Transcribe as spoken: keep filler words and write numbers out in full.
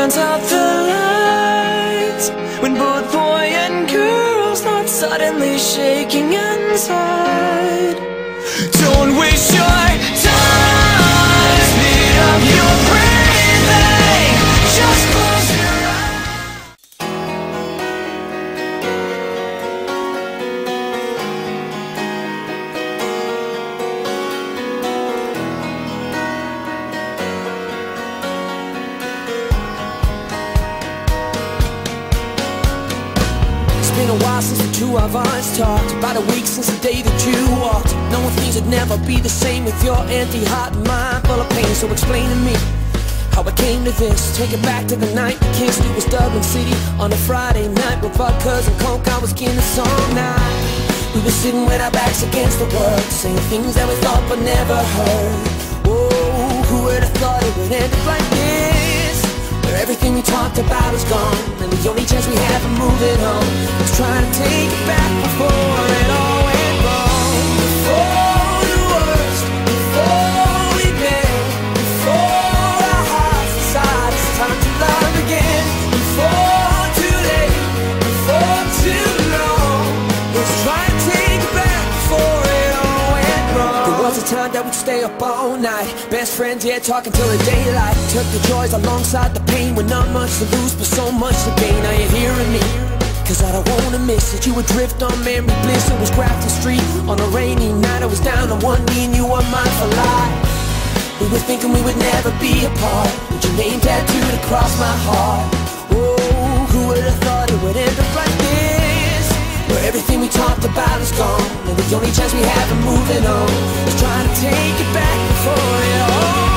turns out the lights, when both boy and girl start suddenly shaking inside. Don't waste your time, speed up your breathing, just close your It's been a while since the two of us talked. About a week since the day that you walked. Knowing things would never be the same with your empty heart and mind full of pain. So explain to me how I came to this. Take it back to the night we kissed. It was Dublin City on a Friday night with vodkas and coke. I was Guinness all night. We were sitting with our backs against the world, saying things that we thought but never heard. Oh, who would have thought it would end up like this, where everything we talked about is gone, and the only chance we have of moving on is trying to take it back before it all went wrong. Before the worst, before we bend, before our hearts decide it's time to love again. Before too late, before too long, let's try to take it back before it all went wrong. There was a time that we'd stay up all night, best friends, yeah, talking till the daylight. Took the joys alongside the pain, with not much to lose but so much to gain. Now you're hearing me, cause I don't wanna miss it. You would drift on memory bliss. It was Grafton Street on a rainy night. I was down on one knee and you were mine for life. We were thinking we would never be apart, with your name tattooed across my heart. Oh, who would have thought it would end up like this, where everything we talked about is gone, and the only chance we have of moving on is trying to take it back before it all